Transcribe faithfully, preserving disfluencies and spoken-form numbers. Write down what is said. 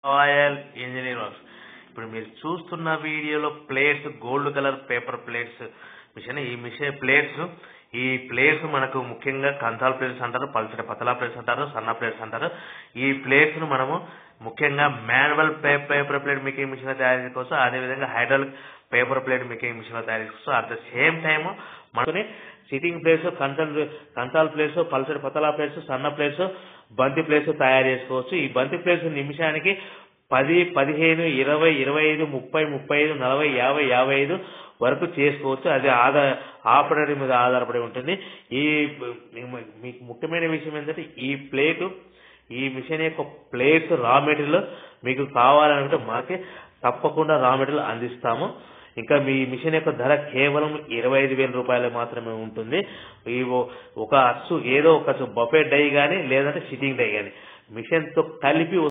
Oil engineer works. ఇప్పుడు మీరు చూస్తున్న వీడియోలో plates, gold colour paper plates machine. ఈ మిషన్ ప్లేట్స్ ఈ ప్లేట్స్ మనకు ముఖ్యంగా కంచాల ప్లేట్స్ అంటారు, పల్చటి పతలా ప్లేట్స్ అంటారు, సన్న ప్లేట్స్ అంటారు. ఈ ప్లేట్స్ ను మనము ముఖ్యంగా manual paper plate making machine లో తయారు చేసుకోవచ్చు. అదేవిధంగా hydraulic paper plate making machine లో తయారు చేసుకోవచ్చు. అట్ ద సేమ్ టైమ్ మనకి సిట్టింగ్ ప్లేట్స్, కంచాల కంచాల ప్లేట్స్, పల్చటి పతలా ప్లేట్స్, సన్న ప్లేట్స్, బంతి ప్లేట్స్ తయారు చేసుకోవచ్చు. ఈ బంతి ప్లేట్స్ నిమిషానికి పది, పదిహేను, ఇరవై, ఇరవై ఐదు, ముప్పై, ముప్పై ఐదు, నలభై, యాభై, యాభై ఐదు వరకు చేసుకోవచ్చు. అది ఆధార ఆపరేటర్ మీద ఆధారపడి ఉంటుంది. ఈ మీకు ముఖ్యమైన విషయం ఏంటంటే ఈ ప్లేట్ ఈ మిషన్ యొక్క ప్లేట్స్ రా మెటీరియల్ మీకు కావాలంటే మాకే తప్పకుండా రా మెటీరియల్ అందిస్తాము. ఇంకా మీ మిషన్ యొక్క ధర కేవలం ఇరవై ఐదు వేల రూపాయలు మాత్రమే ఉంటుంది. ఈ ఒక అచ్చు ఏదో ఒక బఫెట్ డై కానీ లేదంటే సిట్టింగ్ డై కానీ మిషన్ తో కలిపి